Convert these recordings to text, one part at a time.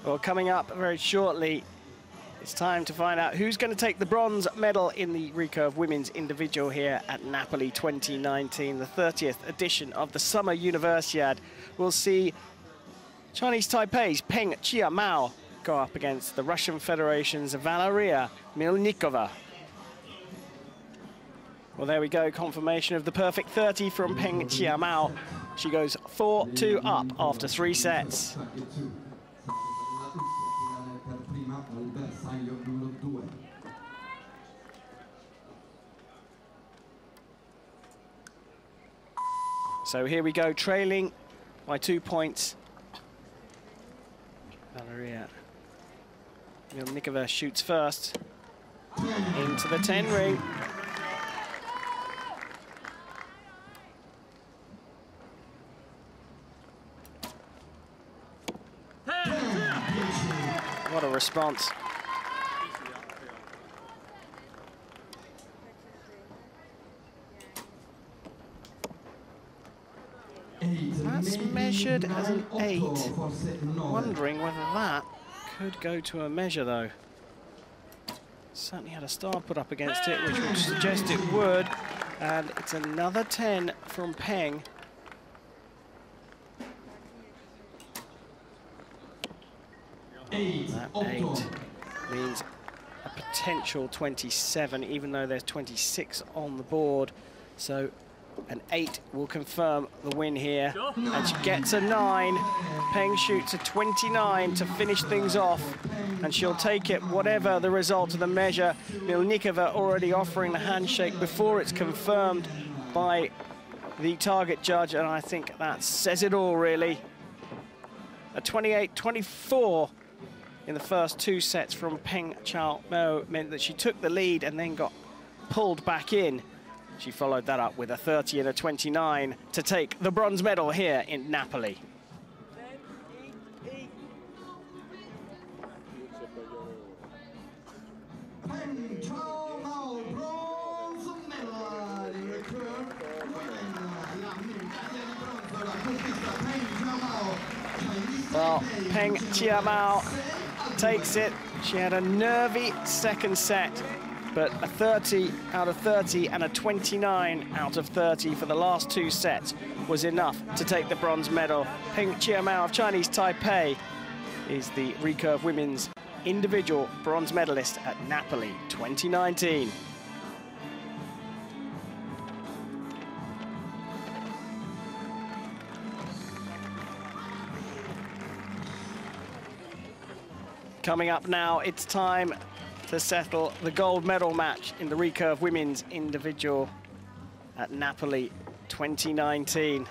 Well, coming up very shortly, it's time to find out who's going to take the bronze medal in the recurve women's individual here at Napoli 2019, the 30th edition of the Summer Universiade. We'll see Chinese Taipei's Peng Chiamao go up against the Russian Federation's Valeria Milnikova. Well, there we go, confirmation of the perfect 30 from Peng Chiamao. She goes 4-2 up after 3 sets. So here we go, trailing by 2 points. Valeria Milnikova shoots first into the 10 ring. What a response. That's measured as an 8. Wondering whether that could go to a measure, though. Certainly had a star put up against it, which would suggest it would. And it's another 10 from Peng. That 8 means a potential 27, even though there's 26 on the board. So an 8 will confirm the win here. And she gets a 9. Peng shoots a 29 to finish things off. And she'll take it, whatever the result of the measure. Milnikova already offering the handshake before it's confirmed by the target judge. And I think that says it all, really. A 28-24 in the first 2 sets from Peng Chiamao meant that she took the lead and then got pulled back in. She followed that up with a 30 and a 29 to take the bronze medal here in Napoli. Well, Peng Chiamao takes it. She had a nervy second set, but a 30 out of 30 and a 29 out of 30 for the last 2 sets was enough to take the bronze medal. Peng Chiamao of Chinese Taipei is the recurve women's individual bronze medalist at Napoli 2019. Coming up now, it's time to settle the gold medal match in the recurve women's individual at Napoli 2019.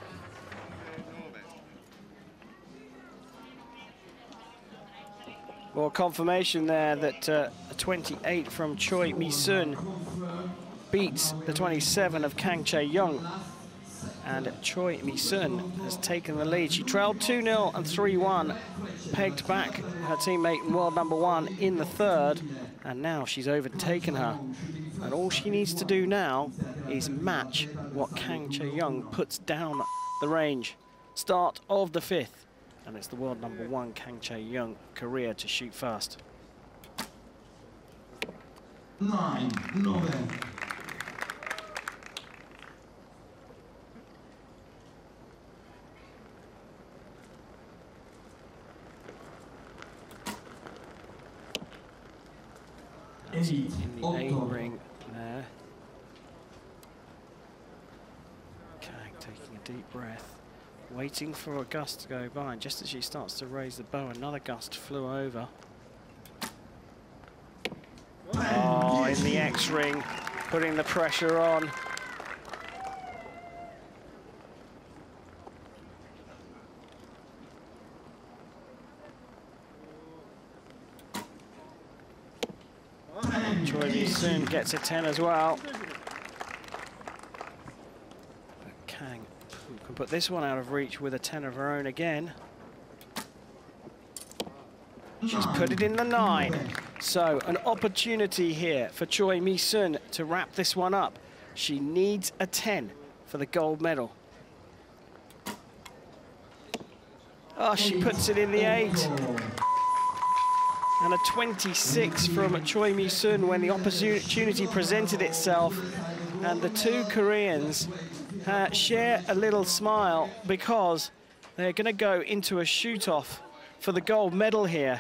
Well, confirmation there that a 28 from Choi Mi-sun beats the 27 of Kang Chae-young. And Choi Mi-sun has taken the lead. She trailed 2-0 and 3-1, pegged back her teammate and world #1 in the 3rd, and now she's overtaken her. And all she needs to do now is match what Kang Chae-young puts down the range. Start of the 5th, and it's the world #1 Kang Chae-young career to shoot first. 9-9. In the 8 ring there. Kang taking a deep breath, waiting for a gust to go by, and just as she starts to raise the bow, another gust flew over. Oh, in the X ring, putting the pressure on. Choi Mi-sun gets a 10 as well. But Kang can put this one out of reach with a 10 of her own again. She's put it in the 9. So an opportunity here for Choi Mi-sun to wrap this one up. She needs a 10 for the gold medal. Oh, she puts it in the 8. and a 26 from Choi Mi-sun when the opportunity presented itself. And the two Koreans share a little smile because they're going to go into a shoot-off for the gold medal here.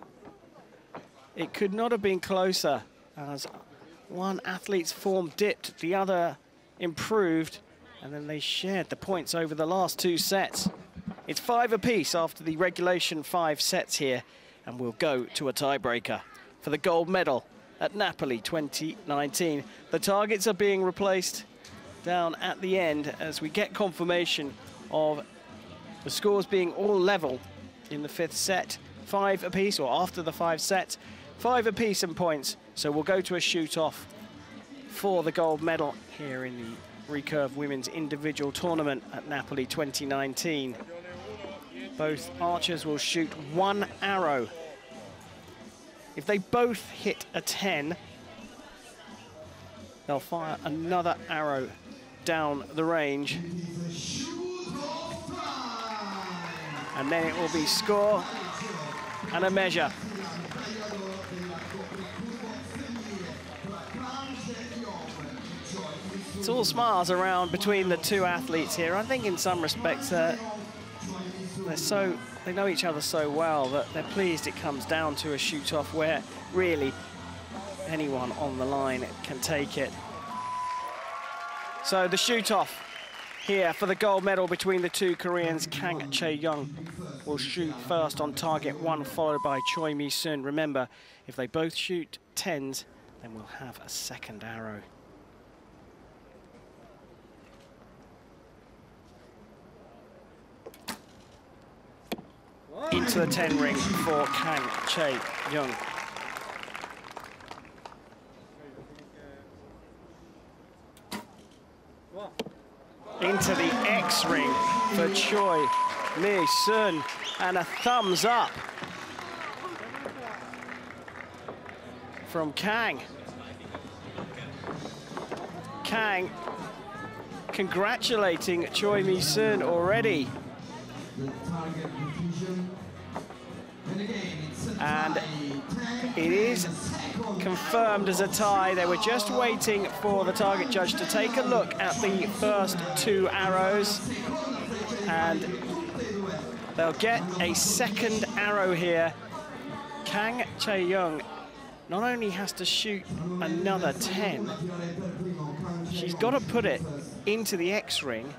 It could not have been closer, as one athlete's form dipped, the other improved, and then they shared the points over the last two sets. It's 5 apiece after the regulation 5 sets here, and we'll go to a tiebreaker for the gold medal at Napoli 2019. The targets are being replaced down at the end as we get confirmation of the scores being all level in the 5th set. 5 apiece, or after the 5 sets, 5 apiece in points. So we'll go to a shoot-off for the gold medal here in the recurve women's individual tournament at Napoli 2019. Both archers will shoot 1 arrow. If they both hit a 10, they'll fire another arrow down the range. And then it will be score and a measure. It's all smiles around between the two athletes here. I think in some respects they know each other so well that they're pleased it comes down to a shoot-off where really anyone on the line can take it. So the shoot-off here for the gold medal between the two Koreans. Kang Chae-young will shoot first on target 1, followed by Choi Mi-sun. Remember, if they both shoot 10s, then we'll have a second arrow. Into the 10 ring for Kang Chae-young. Into the X ring for Choi Mi-sun, and a thumbs up from Kang. Kang congratulating Choi Mi-sun already. And it is confirmed as a tie. They were just waiting for the target judge to take a look at the first 2 arrows, and they'll get a second arrow here. Kang Chae-young not only has to shoot another 10, she's got to put it into the X ring,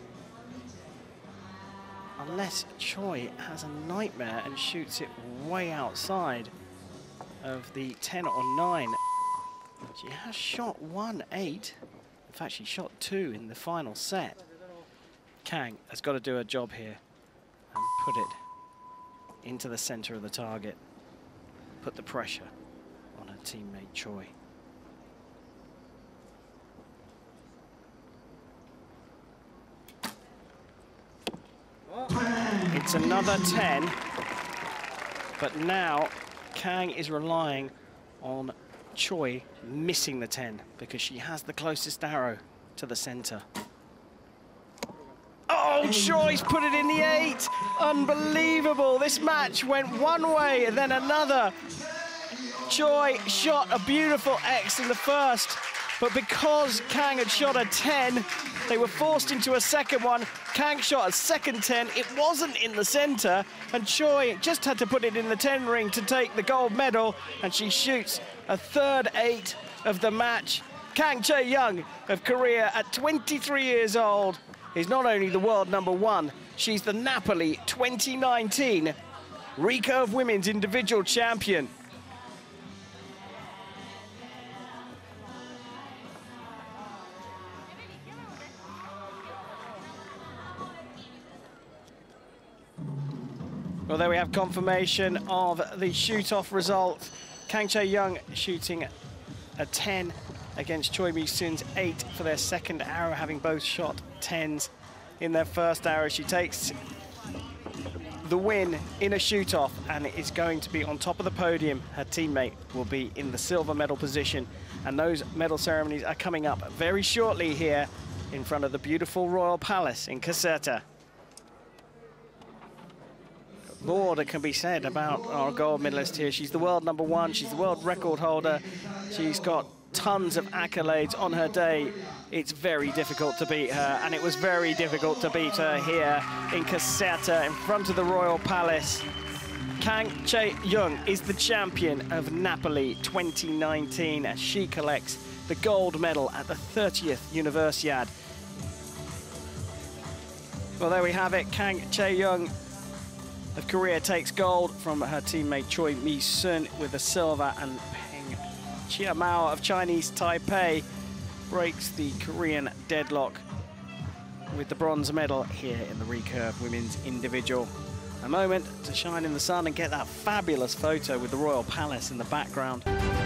unless Choi has a nightmare and shoots it way outside of the 10 or 9. She has shot 1-8. In fact, she shot 2 in the final set. Kang has got to do a job here and put it into the center of the target. Put the pressure on her teammate Choi. It's another 10, but now Kang is relying on Choi missing the 10 because she has the closest arrow to the center. Oh, Choi's put it in the 8. Unbelievable. This match went one way and then another. Choi shot a beautiful X in the first, but because Kang had shot a 10, they were forced into a second one. Kang shot a second 10. It wasn't in the center, and Choi just had to put it in the 10 ring to take the gold medal, and she shoots a third 8 of the match. Kang Chae-young of Korea at 23 years old is not only the world #1, she's the Napoli 2019 recurve women's individual champion. Well, there we have confirmation of the shoot-off result. Kang Chae-young shooting a 10 against Choi Mi-sun's 8 for their second arrow, having both shot 10s in their first arrow. She takes the win in a shoot-off and is going to be on top of the podium. Her teammate will be in the silver medal position, and those medal ceremonies are coming up very shortly here in front of the beautiful Royal Palace in Caserta. more that can be said about our gold medalist here. She's the world #1, she's the world record holder, she's got tons of accolades on her day. It's very difficult to beat her, and it was very difficult to beat her here in Caserta in front of the Royal Palace. Kang Chae-young is the champion of Napoli 2019 as she collects the gold medal at the 30th Universiade. Well, there we have it. Kang Chae-young of Korea takes gold from her teammate Choi Mi-sun with the silver, and Peng Chia-mao of Chinese Taipei breaks the Korean deadlock with the bronze medal here in the recurve women's individual. A moment to shine in the sun and get that fabulous photo with the Royal Palace in the background.